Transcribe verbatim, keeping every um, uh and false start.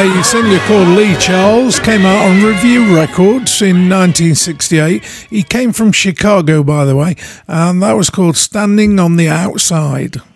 a singer called Lee Charles, came out on Review Records in nineteen sixty-eight. He came from Chicago, by the way, and that was called Standing on the Outside.